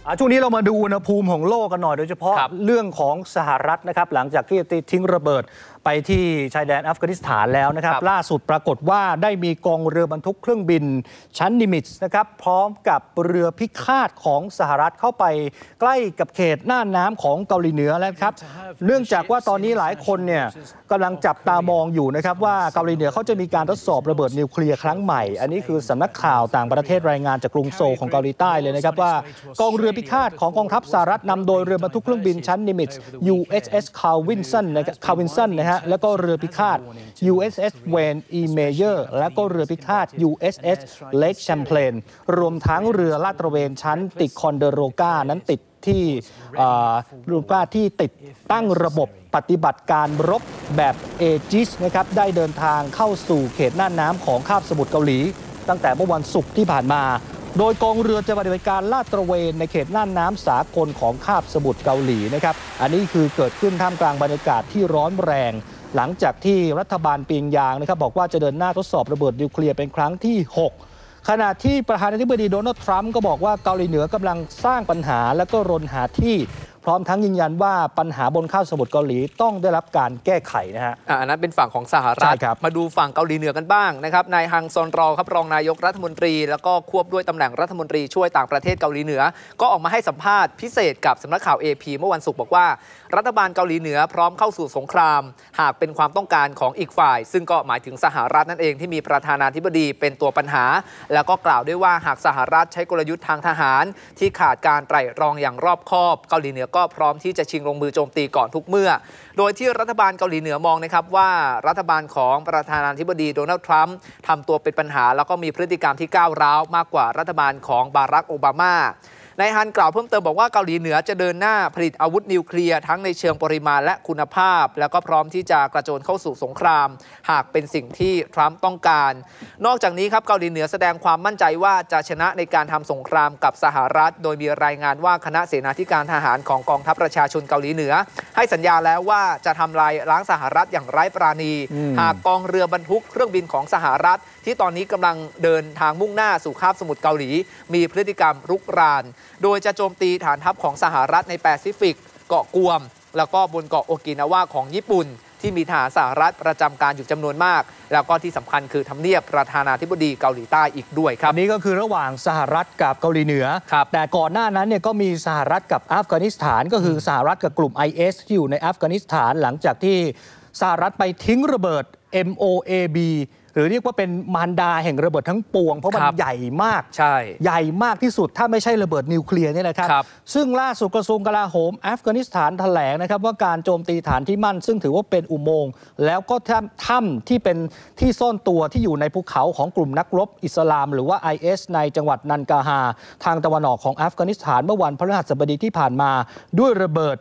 ช่วงนี้เรามาดูอุณหภูมิของโลกกันหน่อยโดยเฉพาะเรื่องของสหรัฐนะครับหลังจากที่ทิ้งระเบิดไปที่ชายแดนอัฟกานิสถานแล้วนะครับล่าสุดปรากฏว่าได้มีกองเรือบรรทุกเครื่องบินชั้นนิมิตส์นะครับพร้อมกับเรือพิฆาตของสหรัฐเข้าไปใกล้กับเขตน่านน้ำของเกาหลีเหนือแล้วครับเนื่องจากว่าตอนนี้หลายคนเนี่ยกำลังจับตามองอยู่นะครับว่าเกาหลีเหนือเขาจะมีการทดสอบระเบิดนิวเคลียร์ครั้งใหม่อันนี้คือสำนักข่าวต่างประเทศรายงานจากกรุงโซลของเกาหลีใต้เลยนะครับว่ากองเรือพิฆาตของกองทัพสหรัฐนำโดยเรือบรรทุกเครื่องบินชั้นนิมิตส์ USS Carvinson นะฮะแล้วก็เรือพิฆาต USS Wayne E. Meyer และก็เรือพิฆาต USS Lake Champlain รวมทั้งเรือลาดตระเวนชั้นติคอนเดโรกานั้นติดที่รูปการที่ติดตั้งระบบปฏิบัติการรบแบบเอจิสนะครับได้เดินทางเข้าสู่เขตน่านน้ำของคาบสมุทรเกาหลีตั้งแต่เมื่อวันศุกร์ที่ผ่านมาโดยกองเรือจะปฏิบัติการลาดตระเวนในเขตน่านน้ำสากลของคาบสมุทรเกาหลีนะครับอันนี้คือเกิดขึ้นท่ามกลางบรรยากาศที่ร้อนแรงหลังจากที่รัฐบาลปียงยางนะครับบอกว่าจะเดินหน้าทดสอบระเบิดนิวเคลียร์เป็นครั้งที่ 6ขณะที่ประธานาธิบดีโดนัลด์ทรัมป์ก็บอกว่าเกาหลีเหนือกำลังสร้างปัญหาและก็รนหาที่พร้อมทั้งยืนยันว่าปัญหาบนคาบสมุทรเกาหลีต้องได้รับการแก้ไขนะฮะอันนั้นเป็นฝั่งของสหรัฐมาดูฝั่งเกาหลีเหนือกันบ้างนะครับนายฮังซอนรอครับรองนายกรัฐมนตรีแล้วก็ควบด้วยตำแหน่งรัฐมนตรีช่วยต่างประเทศเกาหลีเหนือก็ออกมาให้สัมภาษณ์พิเศษกับสำนักข่าว AP เมื่อวันศุกร์บอกว่ารัฐบาลเกาหลีเหนือพร้อมเข้าสู่สงครามหากเป็นความต้องการของอีกฝ่ายซึ่งก็หมายถึงสหรัฐนั่นเองที่มีประธานาธิบดีเป็นตัวปัญหาแล้วก็กล่าวด้วยว่าหากสหรัฐใช้กลยุทธ์ทางทหารที่ขาดการไตร่ตรองอย่างรอบคอบเกาหลีเหนือก็พร้อมที่จะชิงลงมือโจมตีก่อนทุกเมื่อโดยที่รัฐบาลเกาหลีเหนือมองนะครับว่ารัฐบาลของประธานาธิบดีโดนัลด์ทรัมป์ทำตัวเป็นปัญหาแล้วก็มีพฤติกรรมที่ก้าวร้าวมากกว่ารัฐบาลของบารักโอบามานายฮันกล่าวเพิ่มเติมบอกว่าเกาหลีเหนือจะเดินหน้าผลิตอาวุธนิวเคลียร์ทั้งในเชิงปริมาณและคุณภาพแล้วก็พร้อมที่จะกระโจนเข้าสู่สงครามหากเป็นสิ่งที่ทรัมป์ต้องการนอกจากนี้ครับเกาหลีเหนือแสดงความมั่นใจว่าจะชนะในการทำสงครามกับสหรัฐโดยมีรายงานว่าคณะเสนาธิการทหารของกองทัพประชาชนเกาหลีเหนือให้สัญญาแล้วว่าจะทำลายล้างสหรัฐอย่างไร้ปราณีหากกองเรือบรรทุกเครื่องบินของสหรัฐที่ตอนนี้กำลังเดินทางมุ่งหน้าสู่คาบสมุทรเกาหลีมีพฤติกรรมรุกรานโดยจะโจมตีฐานทัพของสหรัฐในแปซิฟิกเกาะกวมแล้วก็บนเกาะโอกินาวาของญี่ปุ่นที่มีทหารสหรัฐประจำการอยู่จำนวนมากแล้วก็ที่สำคัญคือทำเนียบประธานาธิบดีเกาหลีใต้อีกด้วยครับอันนี้ก็คือระหว่างสหรัฐกับเกาหลีเหนือแต่ก่อนหน้านั้นเนี่ยก็มีสหรัฐกับอัฟกานิสถานก็คือสหรัฐกับกลุ่ม IS ที่อยู่ในอัฟกานิสถานหลังจากที่สหรัฐไปทิ้งระเบิด MOAB หรือเรียกว่าเป็นมารดาแห่งระเบิดทั้งปวงเพราะมันใหญ่มากใหญ่มากที่สุดถ้าไม่ใช่ระเบิดนิวเคลียร์นี่แหละครับซึ่งล่าสุดกระทรวงกลาโหมอัฟกานิสถานแถลงนะครับว่าการโจมตีฐานที่มั่นซึ่งถือว่าเป็นอุโมงค์แล้วก็ถ้ำที่เป็นที่ซ่อนตัวที่อยู่ในภูเขาของกลุ่มนักรบอิสลามหรือว่า IS ในจังหวัดนันกาฮาทางตะวันออกของอัฟกานิสถานเมื่อวันพฤหัสบดีที่ผ่านมาด้วยระเบิด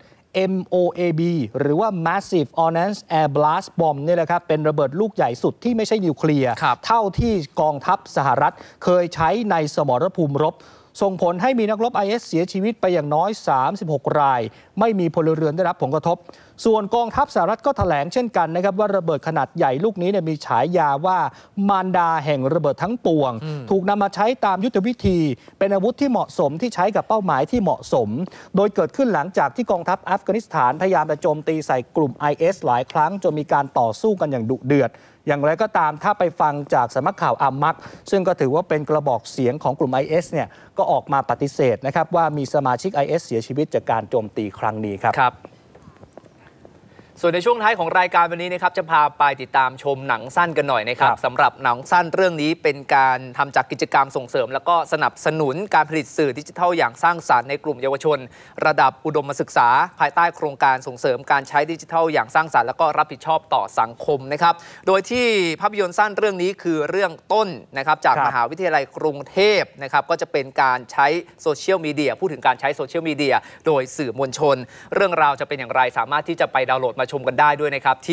MOAB หรือว่า Massive Ordnance Air Blast Bomb นี่แหละครับเป็นระเบิดลูกใหญ่สุดที่ไม่ใช่นิวเคลียร์เท่าที่กองทัพสหรัฐเคยใช้ในสมรภูมิรบส่งผลให้มีนักรบ IS เสียชีวิตไปอย่างน้อย36รายไม่มีพลเรือนได้รับผลกระทบส่วนกองทัพสหรัฐก็แถลงเช่นกันนะครับว่าระเบิดขนาดใหญ่ลูกนี้มีฉายาว่ามารดาแห่งระเบิดทั้งปวงถูกนำมาใช้ตามยุทธวิธีเป็นอาวุธที่เหมาะสมที่ใช้กับเป้าหมายที่เหมาะสมโดยเกิดขึ้นหลังจากที่กองทัพอัฟกานิสถานพยายามจะโจมตีใส่กลุ่ม IS หลายครั้งจนมีการต่อสู้กันอย่างดุเดือดอย่างไรก็ตามถ้าไปฟังจากสำนักข่าวอัมมักซึ่งก็ถือว่าเป็นกระบอกเสียงของกลุ่ม IS เนี่ยก็ออกมาปฏิเสธนะครับว่ามีสมาชิก IS เสียชีวิตจากการโจมตีครั้งนี้ครับส่วนในช่วงท้ายของรายการวันนี้นะครับจะพาไปติดตามชมหนังสั้นกันหน่อยนะครับสำหรับหนังสั้นเรื่องนี้เป็นการทำจากกิจกรรมส่งเสริมแล้วก็สนับสนุนการผลิตสื่อดิจิทัลอย่างสร้างสรรค์ในกลุ่มเยาวชนระดับอุดมศึกษาภายใต้โครงการส่งเสริมการใช้ดิจิทัลอย่างสร้างสรรค์แล้วก็รับผิดชอบต่อสังคมนะครับโดยที่ภาพยนตร์สั้นเรื่องนี้คือเรื่องต้นนะครับจากมหาวิทยาลัยกรุงเทพนะครับก็จะเป็นการใช้โซเชียลมีเดียพูดถึงการใช้โซเชียลมีเดียโดยสื่อมวลชนเรื่องราวจะเป็นอย่างไรสามารถที่จะไปดาวน์โหลดมาชมกันได้ด้วยนะครับที่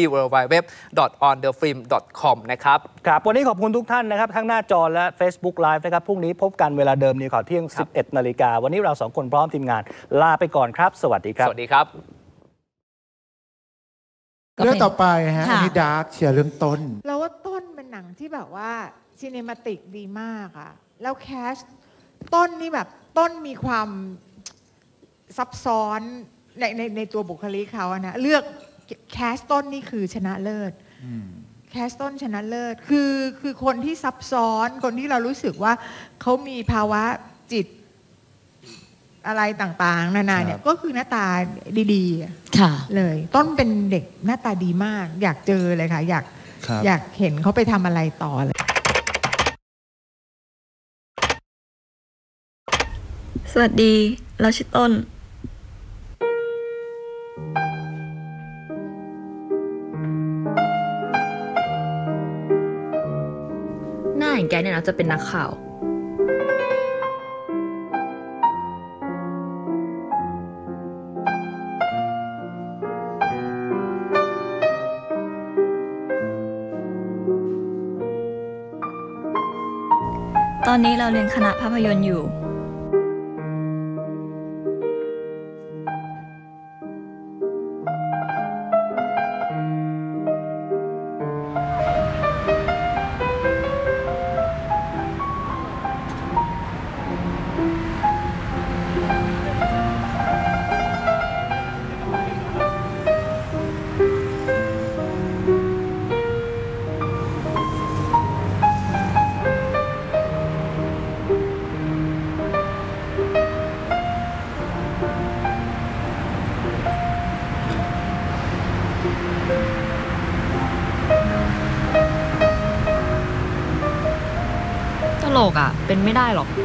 www.onthefilm.com นะครับครับวันนี้ขอบคุณทุกท่านนะครับทั้งหน้าจอและ Facebook Live นะครับพรุ่งนี้พบกันเวลาเดิมนี้ก่อนเที่ยง 11 นาฬิกาวันนี้เรา2คนพร้อมทีมงานลาไปก่อนครับสวัสดีครับสวัสดีครับเรื่องต่อไปฮะนี่ดาร์กเชียร์เรื่องต้นเราว่าต้นเป็นหนังที่แบบว่าซีเนมาติกดีมากอะแล้วแคสต้นนี่แบบต้นมีความซับซ้อนในตัวบุคลิกเขาอะนะเลือกแคสต้นนี่คือชนะเลิศแคสต้นชนะเลิศคือคนที่ซับซ้อนคนที่เรารู้สึกว่าเขามีภาวะจิตอะไรต่างๆนานาเนี่ยก็คือหน้าตาดีๆเลยต้นเป็นเด็กหน้าตาดีมากอยากเจอเลยค่ะอยากเห็นเขาไปทำอะไรต่อเลยสวัสดีเราชื่อต้นหน้าอย่างแกเนี่ยนะจะเป็นนักข่าวตอนนี้เราเรียนคณะภาพยนตร์อยู่ตลกอ่ะเป็นไม่ได้หรอก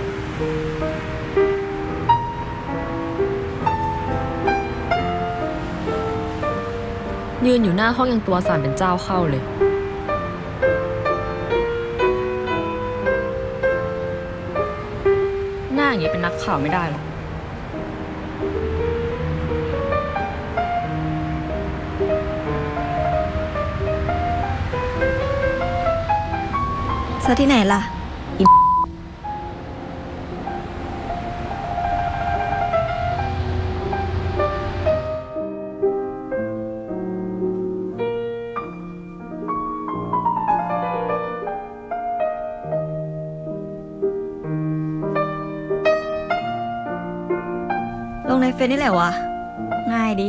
ยืนอยู่หน้าห้องยังตัวสั่นเป็นเจ้าเข้าเลยหน้าอย่างนี้เป็นนักข่าวไม่ได้หรอกซะที่ไหนล่ะลงในเฟซนี่แหละวะง่ายดี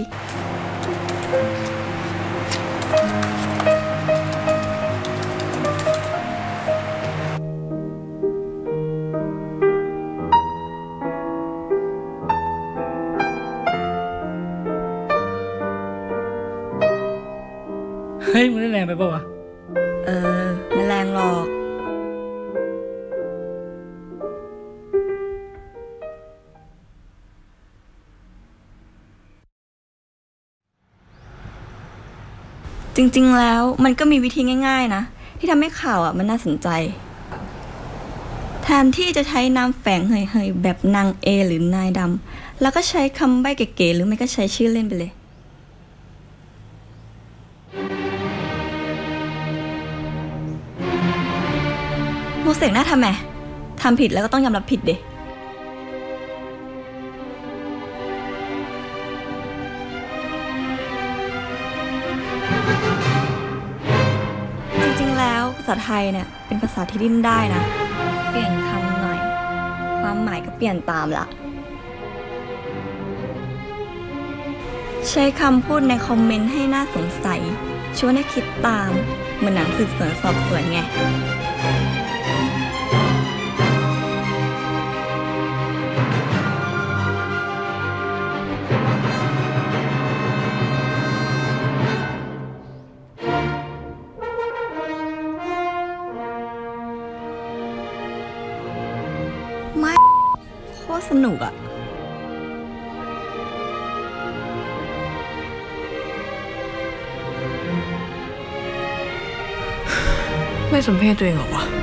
เฮ้ยมันได้แรงไปปะวะไม่แรงหรอกจริงๆแล้วมันก็มีวิธีง่ายๆนะที่ทำให้ข่าวมันน่าสนใจแทนที่จะใช้นามแฝงเฮยๆแบบนางเอหรือนายดำแล้วก็ใช้คำใบ้เก๋ๆหรือไม่ก็ใช้ชื่อเล่นไปเลยโมเสกหน้าทำไมทำผิดแล้วก็ต้องยอมรับผิดเด้จริงๆแล้วภาษาไทยเนี่ยเป็นภาษาที่ดิ้นได้นะเปลี่ยนคำหน่อยความหมายก็เปลี่ยนตามละใช้คำพูดในคอมเมนต์ให้น่าสงสัยชวนให้คิดตามเหมือนหนังสืบสวนสอบสวนไงไม่โคตรสนุกอะไม่สมเพชตัวเองหรอวะ